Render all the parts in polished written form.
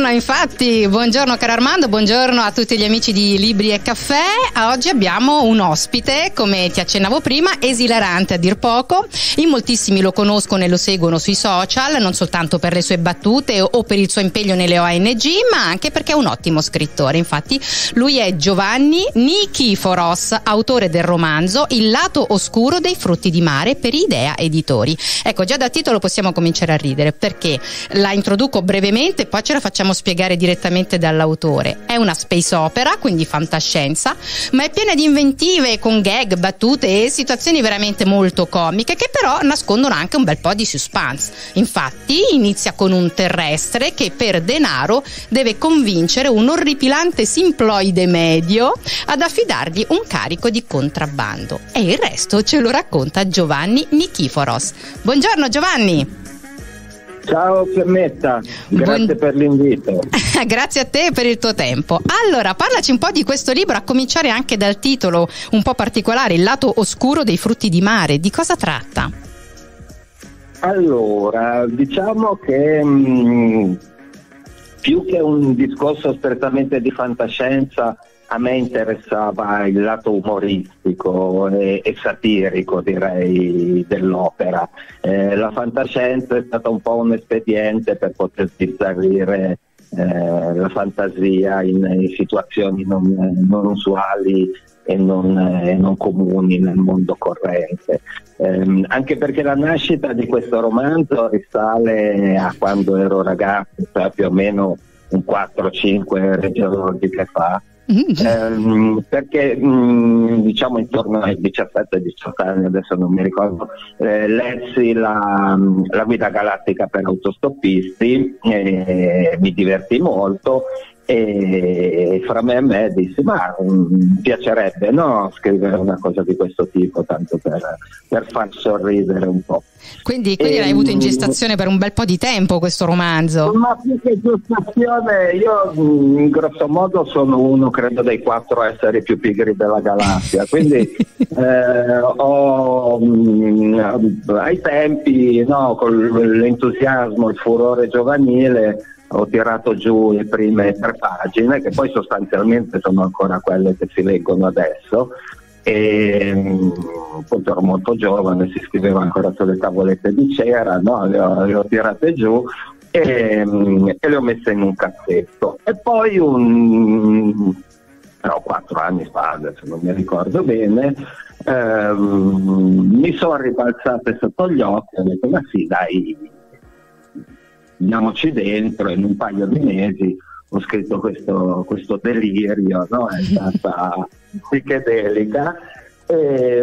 infatti, buongiorno caro Armando, buongiorno a tutti gli amici di Libri e Caffè. Oggi abbiamo un ospite, come ti accennavo prima, esilarante a dir poco. In moltissimi lo conoscono e lo seguono sui social, non soltanto per le sue battute o per il suo impegno nelle ONG, ma anche perché è un ottimo scrittore. Infatti lui è Giovanni Nikiforos, autore del romanzo Il lato oscuro dei frutti di mare per Idea Editori. Ecco, già dal titolo possiamo cominciare a ridere, perché la introduco brevemente e poi ce la facciamo spiegare direttamente dall'autore. È una space opera, quindi fantascienza, ma è piena di inventive, con gag, battute e situazioni veramente molto comiche, che però nascondono anche un bel po' di suspense. Infatti inizia con un terrestre che per denaro deve convincere un orripilante simploide medio ad affidargli un carico di contrabbando, e il resto ce lo racconta Giovanni Nikiforos. Buongiorno Giovanni. Ciao Fiammetta, grazie per l'invito. Grazie a te per il tuo tempo. Allora, parlaci un po' di questo libro, a cominciare anche dal titolo un po' particolare, Il lato oscuro dei frutti di mare. Di cosa tratta? Allora, diciamo che più che un discorso strettamente di fantascienza, a me interessava il lato umoristico e satirico, direi, dell'opera. La fantascienza è stata un po' un espediente per poter bizzarrire la fantasia in situazioni non usuali e non comuni nel mondo corrente. Anche perché la nascita di questo romanzo risale a quando ero ragazzo, cioè più o meno un 4-5 regionali che fa. Perché diciamo intorno ai 17-18 anni, adesso non mi ricordo, lessi la guida galattica per autostoppisti, mi divertì molto e fra me e me dissi ma piacerebbe scrivere una cosa di questo tipo, tanto per far sorridere un po'. Quindi l'hai avuto in gestazione per un bel po' di tempo questo romanzo? Ma più che gestazione, io in grosso modo sono uno, credo, dei 4 esseri più pigri della galassia, quindi ai tempi, con l'entusiasmo, il furore giovanile, ho tirato giù le prime 3 pagine, che poi sostanzialmente sono ancora quelle che si leggono adesso, e appunto ero molto giovane, si scriveva ancora sulle tavolette di cera, le ho tirate giù e le ho messe in un cassetto. E poi 4 anni fa, adesso non mi ricordo bene, mi sono ribalzate sotto gli occhi e ho detto ma sì, dai, andiamoci dentro. In un paio di mesi ho scritto questo delirio, è stata psichedelica e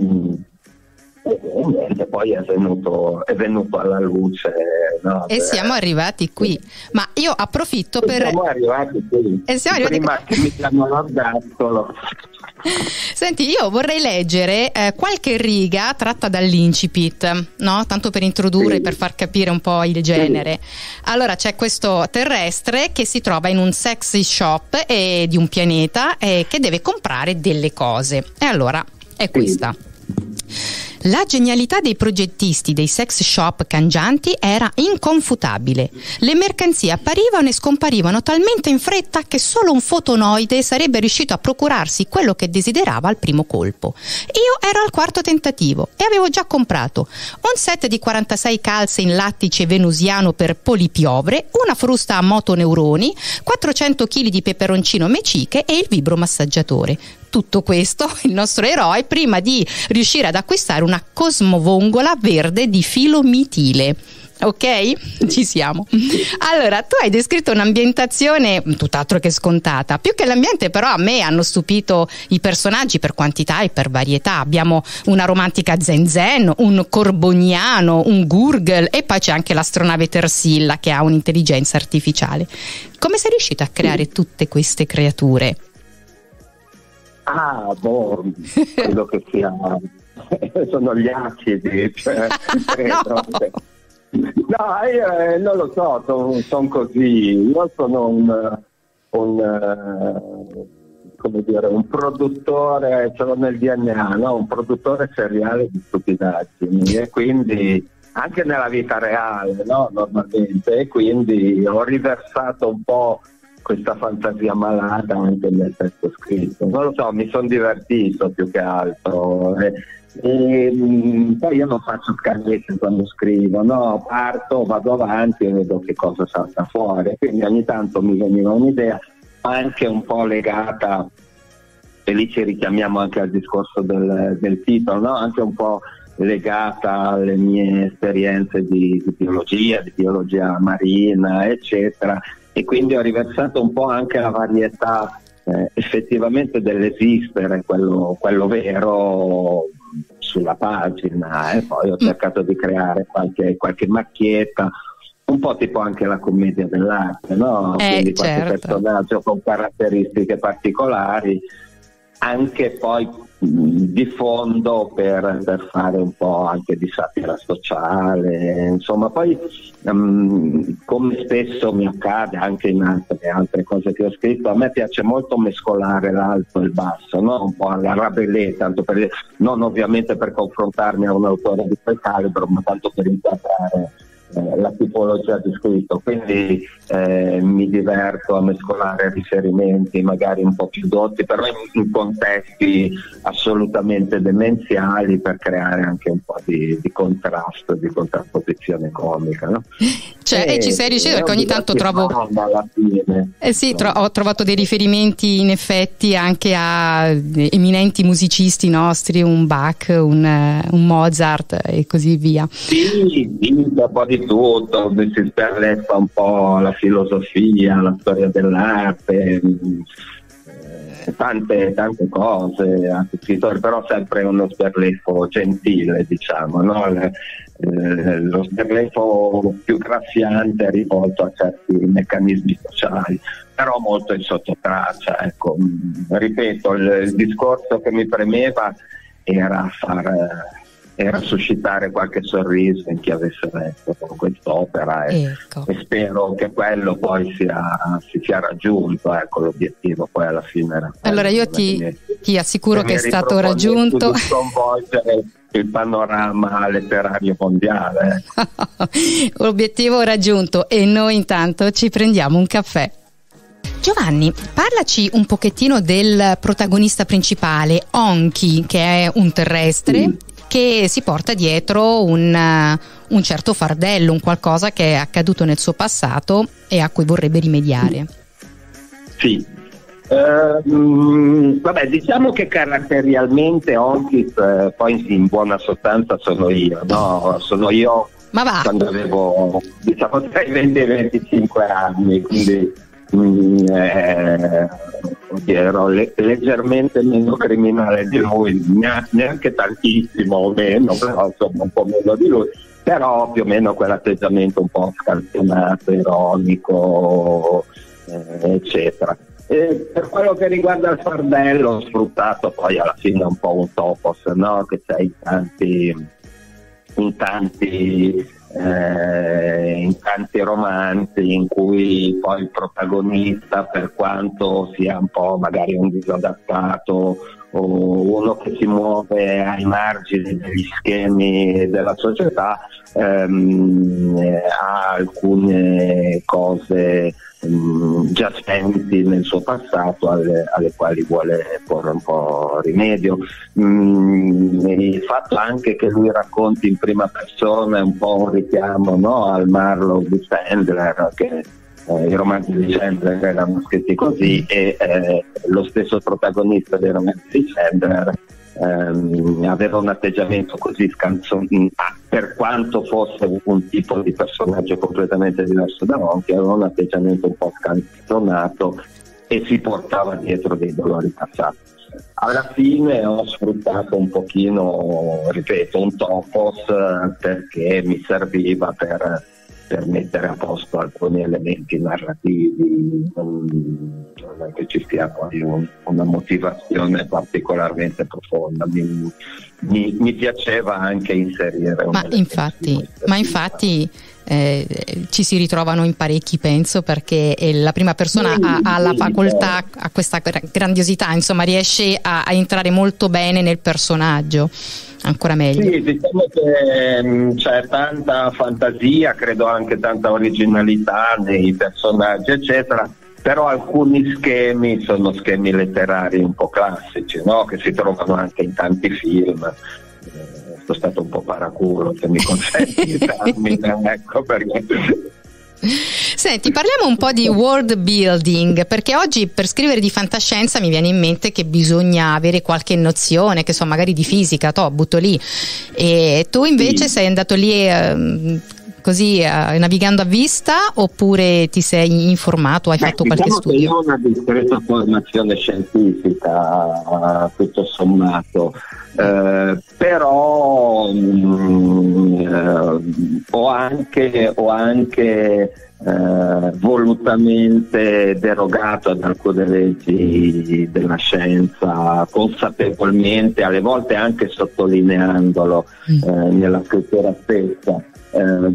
niente, poi è venuto alla luce. Siamo arrivati qui, ma io approfitto per... Siamo arrivati qui, prima che mi chiamano l'orgascolo. Senti, io vorrei leggere qualche riga tratta dall'incipit, tanto per introdurre, per far capire un po' il genere. Allora, c'è questo terrestre che si trova in un sexy shop di un pianeta che deve comprare delle cose. E allora è questa. La genialità dei progettisti dei sex shop cangianti era inconfutabile. Le mercanzie apparivano e scomparivano talmente in fretta che solo un fotonoide sarebbe riuscito a procurarsi quello che desiderava al primo colpo. Io ero al 4º tentativo e avevo già comprato un set di 46 calze in lattice venusiano per polipiovre, una frusta a motoneuroni, 400 kg di peperoncino meciche e il vibromassaggiatore. Tutto questo il nostro eroe prima di riuscire ad acquistare una cosmovongola verde di filo mitile. Ok? Ci siamo. Allora, tu hai descritto un'ambientazione tutt'altro che scontata. Più che l'ambiente, però, a me hanno stupito i personaggi per quantità e per varietà. Abbiamo una romantica Zen Zen, un corboniano, un Gurgle e poi c'è anche l'astronave Tersilla che ha un'intelligenza artificiale. Come sei riuscito a creare tutte queste creature? Credo che sono gli acidi, credo. Io non lo so, sono così. Io sono un produttore, ce l'ho nel DNA, un produttore seriale di stupidaggini, e quindi anche nella vita reale, no? Normalmente, e quindi ho riversato un po' questa fantasia malata anche nel testo scritto. Non lo so, mi sono divertito più che altro. Poi io non faccio scagnette quando scrivo, no? Parto, vado avanti e vedo che cosa salta fuori. Quindi ogni tanto mi veniva un'idea anche un po' legata, e lì ci richiamiamo anche al discorso del titolo, no? Anche un po' legata alle mie esperienze di biologia marina, eccetera, e quindi ho riversato un po' anche la varietà effettivamente dell'esistere, quello vero, sulla pagina, e poi ho cercato di creare qualche macchietta, un po' tipo anche la commedia dell'arte, no? Quindi qualche personaggio con caratteristiche particolari, anche poi di fondo per fare un po' anche di satira sociale, insomma. Poi come spesso mi accade anche in altre cose che ho scritto, a me piace molto mescolare l'alto e il basso, no? Un po' alla Rabelais, tanto non ovviamente per confrontarmi a un autore di quel calibro, ma tanto per inquadrare la tipologia di scritto, quindi mi diverto a mescolare riferimenti magari un po' più dotti, però in contesti assolutamente demenziali, per creare anche un po' di contrasto, di contrapposizione comica, no? E ci sei riuscito, perché ogni tanto trovo ho trovato dei riferimenti in effetti anche a eminenti musicisti nostri, un Bach, un Mozart e così via. Sì, un po' di tutto, si sperleffa un po' la filosofia, la storia dell'arte, tante cose, anche scrittori, però sempre uno sperleffo gentile, diciamo, no? Lo sperleffo più graffiante è rivolto a certi meccanismi sociali, però molto in sottotraccia, ecco. Ripeto, il discorso che mi premeva era suscitare qualche sorriso in chi avesse letto quest'opera, ecco. E spero che quello poi si sia raggiunto, ecco, l'obiettivo poi alla fine era quello. Allora io ti assicuro che è stato raggiunto, di sconvolgere il panorama letterario mondiale. Obiettivo raggiunto, e noi intanto ci prendiamo un caffè. Giovanni, parlaci un pochettino del protagonista principale, Onchi, che è un terrestre che si porta dietro un certo fardello, un qualcosa che è accaduto nel suo passato e a cui vorrebbe rimediare. Sì. Vabbè, diciamo che caratterialmente Onchi poi in buona sostanza sono io, no? Sono io. Ma va. Quando avevo, diciamo, tra i 20 e i 25 anni, quindi ero leggermente meno criminale di lui, neanche tantissimo o meno, però insomma un po' meno di lui, però più o meno quell'atteggiamento un po' scansionato, ironico, eccetera. Per quello che riguarda il fardello, ho sfruttato poi alla fine un po' un topos, no? Che c'è in tanti romanzi, in cui poi il protagonista, per quanto sia un po' magari un disadattato o uno che si muove ai margini degli schemi della società, ha alcune cose già spenti nel suo passato alle quali vuole porre un po' rimedio. Il fatto anche che lui racconti in prima persona è un po' un richiamo, no, al Marlowe di Chandler, che i romanzi di Chandler erano scritti così, e lo stesso protagonista dei romanzi di Chandler aveva un atteggiamento così per quanto fosse un tipo di personaggio completamente diverso da Onchi, aveva un atteggiamento un po' scanzonato e si portava dietro dei dolori passati. Alla fine ho sfruttato un pochino, ripeto, un topos, perché mi serviva per mettere a posto alcuni elementi narrativi, non è che ci sia poi una motivazione particolarmente profonda. Mi piaceva anche inserire ma infatti ci si ritrovano in parecchi, penso, perché la prima persona ha la facoltà, ha questa grandiosità, insomma riesce a entrare molto bene nel personaggio, ancora meglio. Sì, diciamo che c'è tanta fantasia, credo anche tanta originalità nei personaggi, eccetera, però alcuni schemi sono schemi letterari un po' classici, no? Che si trovano anche in tanti film. Sono stato un po' paraculo, se mi consenti il termine, ecco perché. Senti, parliamo un po' di world building, perché oggi per scrivere di fantascienza mi viene in mente che bisogna avere qualche nozione, che so, magari di fisica, butto lì, e tu invece sei andato lì così navigando a vista, oppure ti sei informato, hai fatto qualche studio? Io ho una discreta formazione scientifica, tutto sommato, però ho anche volutamente derogato ad alcune leggi della scienza, consapevolmente, alle volte anche sottolineandolo nella scrittura stessa. È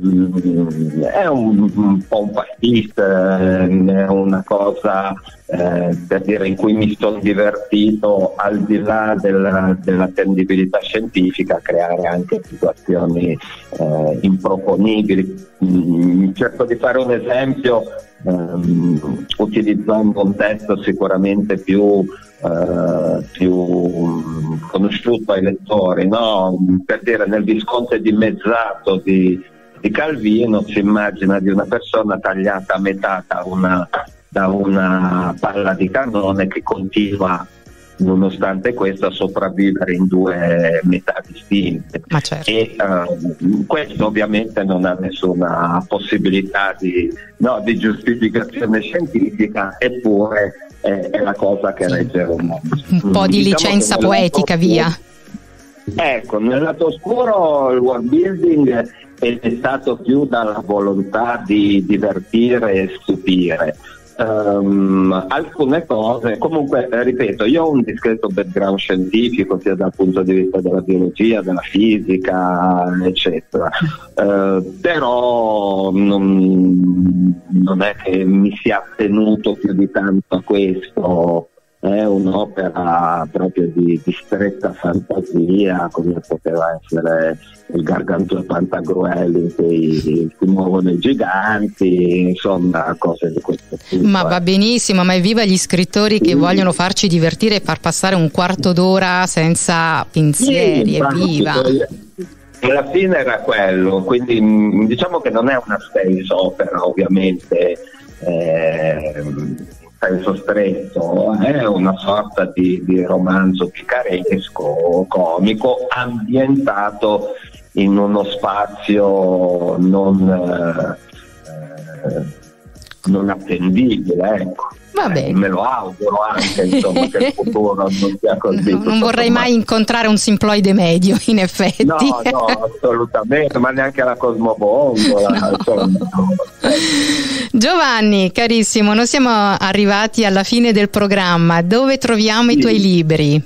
un po' un pastiche, è una cosa per dire in cui mi sono divertito, al di là dell'attendibilità scientifica, a creare anche situazioni improponibili. Cerco di fare un esempio utilizzando un testo sicuramente più conosciuto ai lettori, no? Per dire, nel Visconte dimezzato di Calvino si immagina di una persona tagliata a metà da una palla di cannone che continua, nonostante questo, a sopravvivere in due metà distinte. Ma certo. E questo ovviamente non ha nessuna possibilità di giustificazione scientifica, eppure è la cosa che regge un mondo. Un po' di licenza poetica, via. Ecco, nel lato oscuro il world building è stato più dalla volontà di divertire e stupire. Alcune cose, comunque ripeto, io ho un discreto background scientifico sia dal punto di vista della biologia, della fisica, eccetera, però non è che mi sia attenuto più di tanto a questo. È un'opera proprio di stretta fantasia, come poteva essere il Gargantua Pantagruel in cui si muovono i giganti, insomma cose di questo tipo. Ma va benissimo, ma evviva gli scrittori che vogliono farci divertire e far passare un quarto d'ora senza pensieri, evviva! Alla fine era quello, quindi diciamo che non è una space opera, ovviamente, senso stretto, è una sorta di romanzo picaresco, comico, ambientato in uno spazio non attendibile, ecco. Va bene. Me lo auguro anche, insomma, che il futuro non sia così. Non vorrei mai incontrare un simploide medio, in effetti. No, assolutamente, ma neanche la Cosmobongola, insomma. Giovanni, carissimo, noi siamo arrivati alla fine del programma. Dove troviamo i tuoi libri?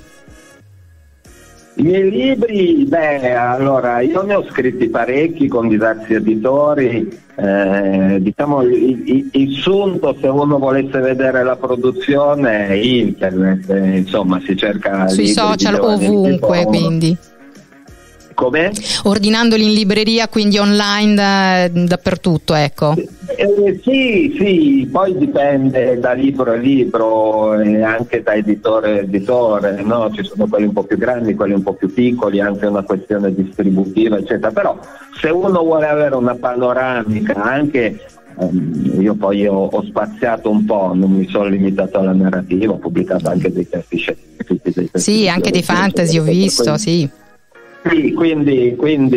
I miei libri, allora io ne ho scritti parecchi con diversi editori, diciamo il sunto, se uno volesse vedere la produzione, è internet, insomma si cerca sui social ovunque, quindi. Come? Ordinandoli in libreria, quindi online, dappertutto, ecco. Sì, poi dipende da libro a libro e anche da editore a editore, no? Ci sono quelli un po' più grandi, quelli un po' più piccoli, anche una questione distributiva, eccetera. Però se uno vuole avere una panoramica, anche io poi ho spaziato un po', non mi sono limitato alla narrativa, ho pubblicato anche dei testi scientifici. Sì, anche dei fantasy ho visto, sì. Sì, quindi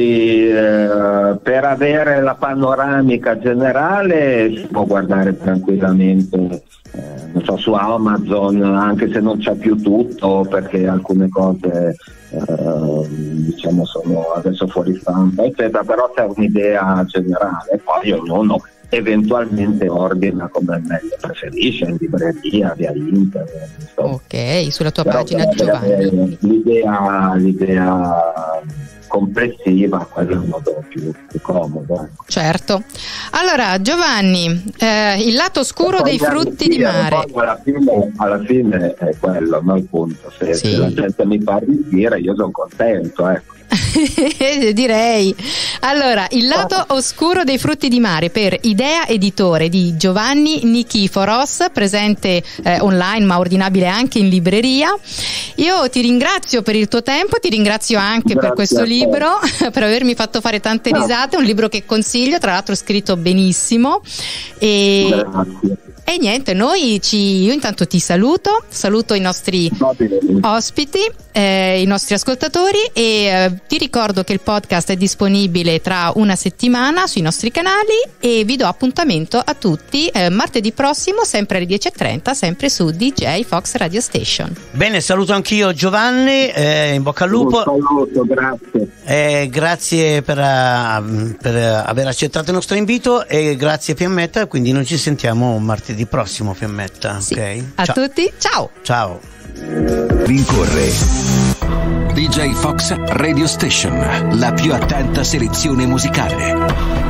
per avere la panoramica generale si può guardare tranquillamente su Amazon, anche se non c'è più tutto, perché alcune cose diciamo sono adesso fuori stampa, eccetera, però c'è un'idea generale, poi ognuno eventualmente ordina come meglio preferisce, in libreria, via internet, insomma. Ok, sulla tua però pagina, Giovanni. L'idea complessiva, quello è un modo più comodo. Certo. Allora Giovanni, il lato oscuro dei frutti di mare. Alla fine è quello, no? Il punto. Se la gente mi fa arricchire, io sono contento, ecco. Direi. Allora, il lato oscuro dei frutti di mare, per Idea Editore, di Giovanni Nikiforos, presente online ma ordinabile anche in libreria. Io ti ringrazio per il tuo tempo, ti ringrazio anche per questo libro, per avermi fatto fare tante risate, un libro che consiglio, tra l'altro scritto benissimo. Grazie. E niente, io intanto ti saluto i nostri ospiti, i nostri ascoltatori, e ti ricordo che il podcast è disponibile tra una settimana sui nostri canali, e vi do appuntamento a tutti martedì prossimo, sempre alle 10:30, sempre su DJ Fox Radio Station. Bene, saluto anch'io Giovanni, in bocca al lupo. Un saluto, grazie. Grazie per aver accettato il nostro invito, e grazie Fiammetta, quindi noi ci sentiamo martedì prossimo, Fiammetta. Sì. Okay? A tutti, ciao. Rincorre DJ Fox Radio Station, la più attenta selezione musicale.